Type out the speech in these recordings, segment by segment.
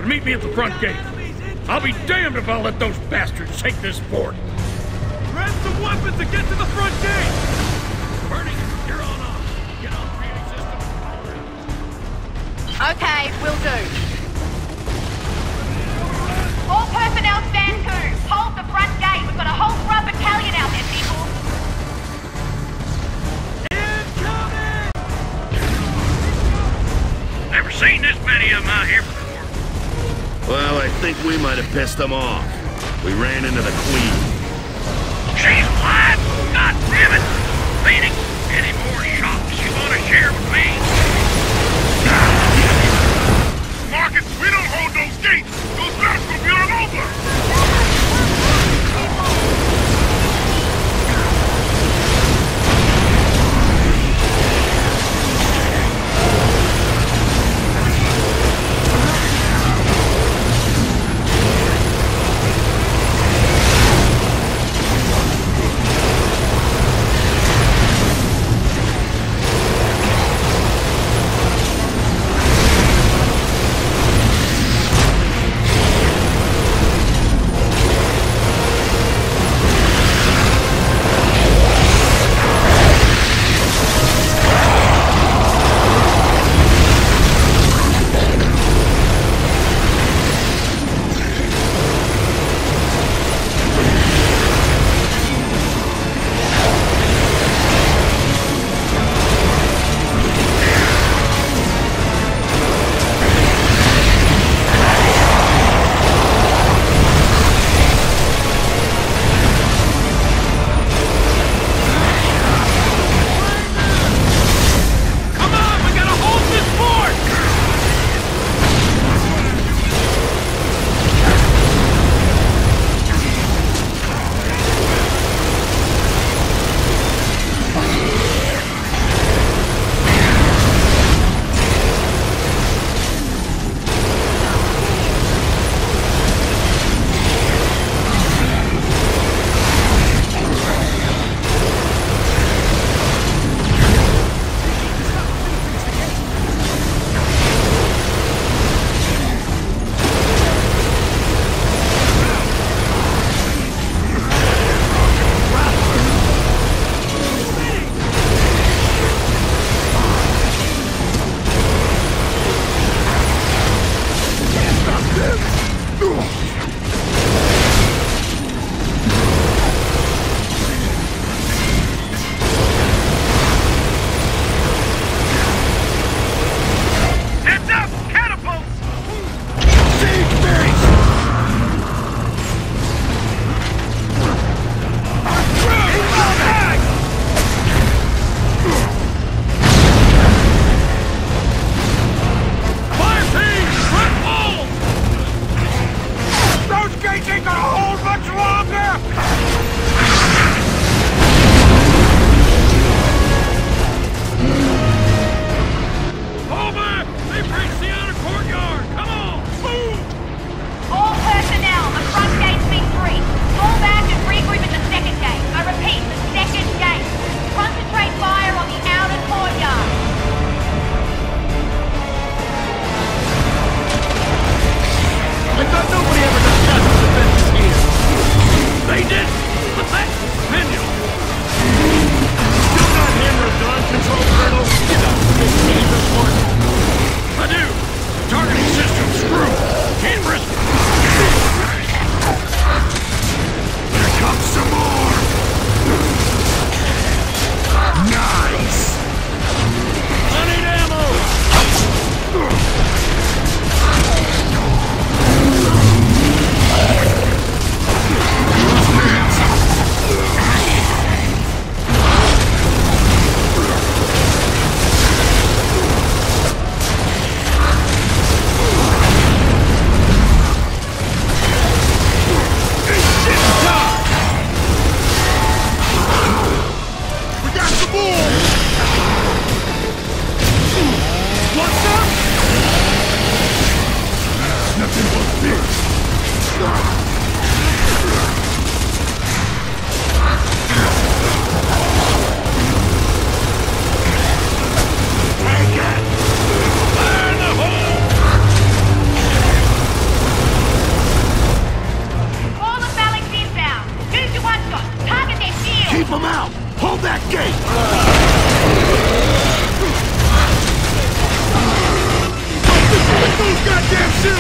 meet me at the front gate. I'll be damned if I'll let those bastards take this fort. Grab some weapons and get to the front gate! Bernie, you're on off. Get on the reading system. Okay, will do. All personnel stand to. Hold the front gate. We've got a whole scrub battalion out there, people. Incoming! Never seen this many of them out here before. Well, I think we might have pissed them off. We ran into the Queen. She's alive! God damn it! Phoenix, any more shops you want to share with me? Marcus, we don't hold those gates! Those rats will be all over!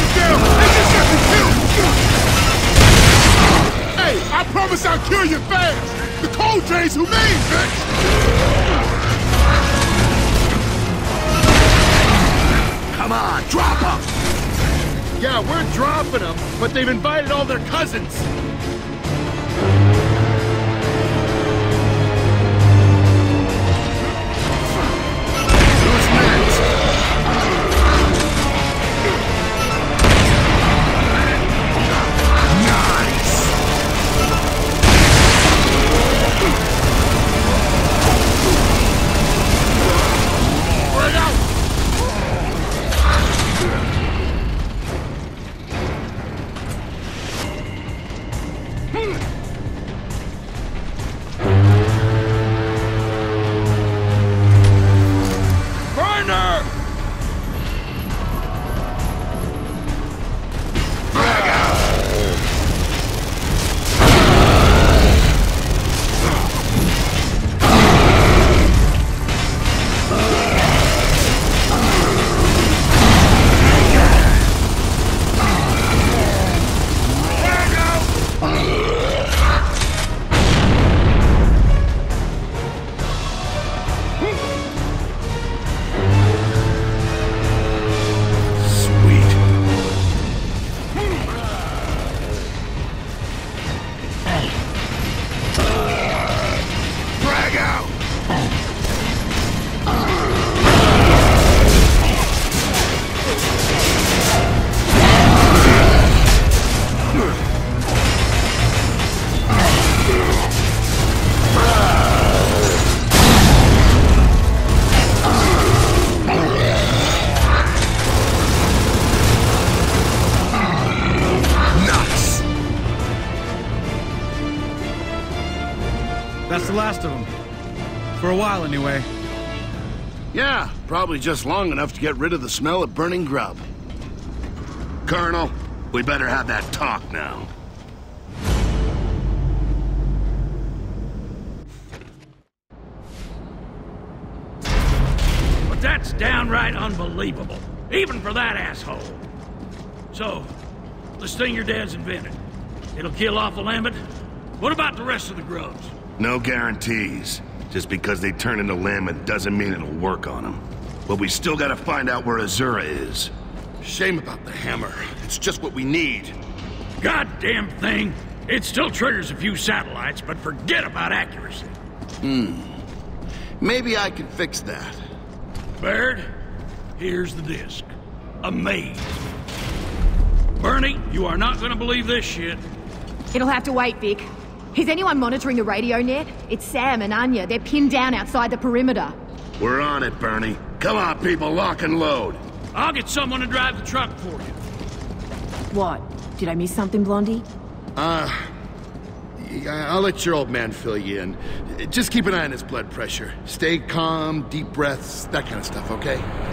down and just get me killed! Hey, I promise I'll kill you fast! The cold drain's humane, bitch! Come on, drop them! Yeah, we're dropping them, but they've invited all their cousins. Who's next? Nice! Spread out! Burner! That's the last of them. For a while, anyway. Yeah, probably just long enough to get rid of the smell of burning grub. Colonel, we better have that talk now. But that's downright unbelievable, even for that asshole. So, this thing your dad's invented, it'll kill off the Lambent? What about the rest of the grubs? No guarantees. Just because they turn into Lambent doesn't mean it'll work on them. But we still gotta find out where Azura is. Shame about the hammer. It's just what we need. Goddamn thing! It still triggers a few satellites, but forget about accuracy. Maybe I can fix that. Baird, here's the disc. Amazing. Bernie, you are not gonna believe this shit. It'll have to wait, Vic. Is anyone monitoring the radio net? It's Sam and Anya. They're pinned down outside the perimeter. We're on it, Bernie. Come on, people, lock and load. I'll get someone to drive the truck for you. What? Did I miss something, Blondie? I'll let your old man fill you in. Just keep an eye on his blood pressure. Stay calm, deep breaths, that kind of stuff, okay?